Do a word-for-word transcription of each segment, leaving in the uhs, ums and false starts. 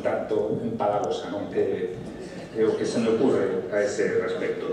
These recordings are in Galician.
tanto empalagosa, non? É o que se me ocurre a ese respecto.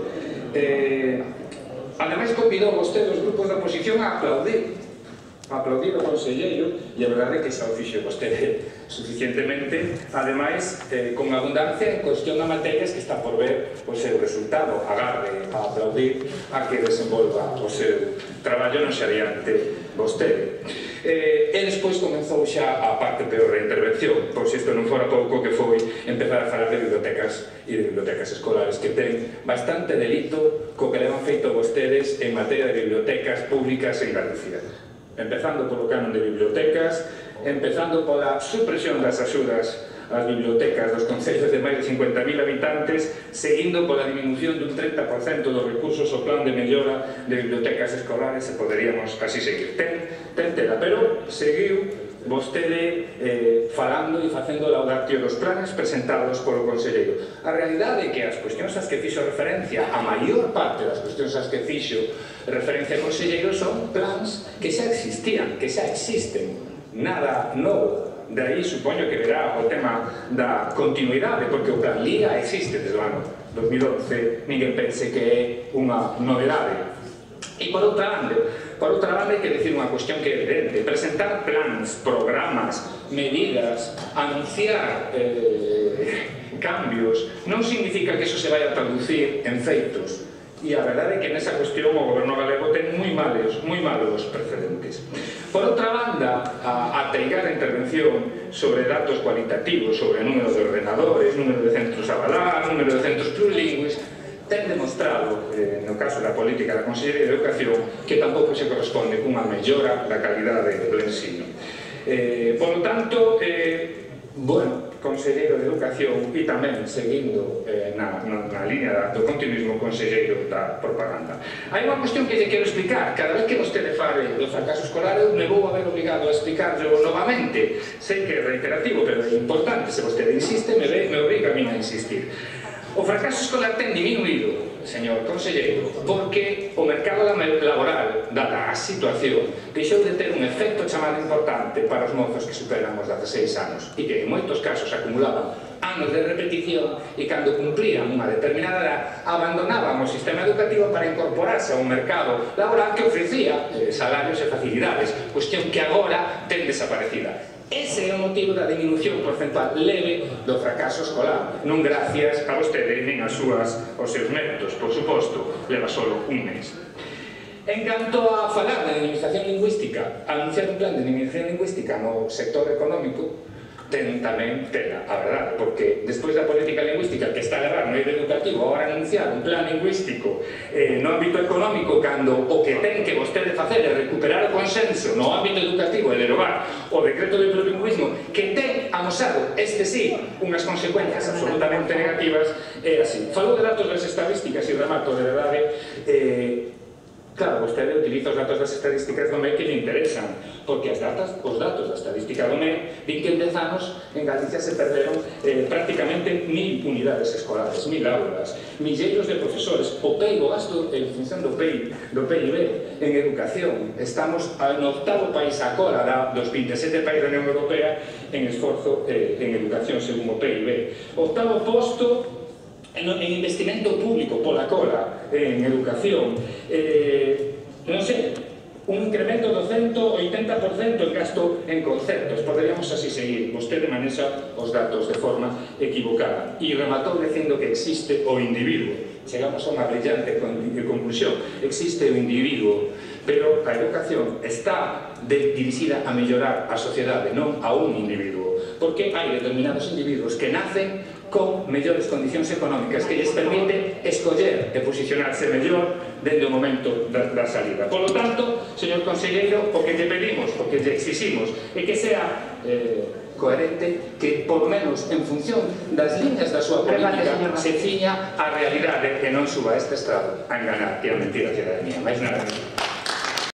Ademais, convidou vostede os grupos da oposición a aplaudir a aplaudir o conselleiro, e a verdade é que xa o fixo vostede suficientemente, ademais, con abundancia en cuestión a materias que está por ver o seu resultado. Agarde a aplaudir a que desenvolva o seu traballo no xa adiante vostede. E despois comenzou xa a parte peor da intervención, por se isto non fora pouco, que foi empezar a falar de bibliotecas e de bibliotecas escolares, que ten bastante delito co que levan feito vostedes en materia de bibliotecas públicas en Galicia. Empezando polo canon de bibliotecas, empezando pola supresión das axudas ás bibliotecas dos concellos de máis de cincuenta mil habitantes, seguindo pola diminución dun treinta por cento dos recursos ao plan de mellora de bibliotecas escolares, e poderíamos así seguir. Ten, ten tela, pero seguiu vostede eh, falando e facendo laudatio dos planes presentados polo conselleiro. A realidade é que as cuestións ás que fixo referencia, a maior parte das cuestións ás que fixo referencia ao conselleiro, son plans que xa existían, que xa existen, nada novo. De aí supoño que verá o tema da continuidade, porque o plan Liga existe desde o ano dos mil once, ninguén pense que é unha novedade. E por outra banda, por outra banda, hai que decir unha cuestión que é evidente: presentar plans, programas, medidas, anunciar eh, cambios, non significa que eso se vai a traducir en feitos. E a verdade é que nesa cuestión o goberno galego ten moi malos, moi malos precedentes. Por outra banda, a, a teigar a intervención sobre datos cualitativos, sobre número de ordenadores, número de centros a avalar, número de centros plurilingües, ten demostrado, eh, no caso da política da Consellería de Educación, que tampouco se corresponde cunha mellora da calidade do ensino. Eh, por lo tanto, eh, bueno, conselleiro de Educación, e tamén seguindo eh, na, na, na línea do continuismo, conselleiro da propaganda. Hai unha cuestión que lle quero explicar. Cada vez que vostede fale do fracaso escolar, eu me vou haber obligado a explicarlo novamente. Sei que é reiterativo, pero é importante. Se vostede insiste, me, ve, me obriga a mí a insistir. O fracaso escolar ten diminuído, señor conselleiro, porque o mercado laboral, dada a situación, deixou de ter un efecto chamado importante para os mozos que superan os dezaseis anos e que en moitos casos acumulaban anos de repetición e cando cumplían unha determinada edad abandonaban o sistema educativo para incorporarse a un mercado laboral que ofrecía eh, salarios e facilidades, cuestión que agora ten desaparecida. Ese é o motivo da diminución porcentual leve do fracaso escolar, non gracias a vostede nin as súas, aos seus métodos, por suposto, leva solo un mes. En canto a falar de dinamización lingüística, anunciar un plan de dinamización lingüística no sector económico, ten tamén tela, a verdade, porque despois da política lingüística que está a agarrar no eido educativo, agora anunciar un plan lingüístico eh, no ámbito económico, cando o que ten que vostede facer é recuperar o consenso no ámbito educativo e derogar o decreto de plurilingüismo, que ten amosado, este sí, unhas consecuencias absolutamente negativas, é así. Falo de datos das estadísticas e remato, de verdade, eh, claro, vostede utiliza os datos das estadísticas do M E que lle interesan, porque as datas, os datos da estadística do M E din que en dez anos en Galicia se perderon eh, prácticamente mil unidades escolares, mil aulas, milleiros de profesores. O P I B, o gasto en función do P I B, do P I B en educación, estamos no octavo país a cola dos veintisiete países da Unión Europea en esforzo eh, en educación según o P I B. Octavo posto en investimento público pola cola en educación, eh, non sei, un incremento do cento oitenta por cento en gasto en concertos. Poderíamos así seguir. Vostede manexa os datos de forma equivocada e rematou dicindo que existe o individuo. Chegamos a unha brillante conclusión: existe o individuo, pero a educación está dirixida a mellorar a sociedade, non a un individuo, porque hai determinados individuos que nacen con mellores condicións económicas que lles permite escoller e posicionarse mellor dende o momento da, da salida. Por lo tanto, señor conselleiro, o que lle pedimos, o que lle exiximos, é que sea eh, coherente, que por lo menos en función das líneas da súa política se ciña a realidade, que non suba a este estrado a enganar e a mentir a ciudadanía. Mais nada.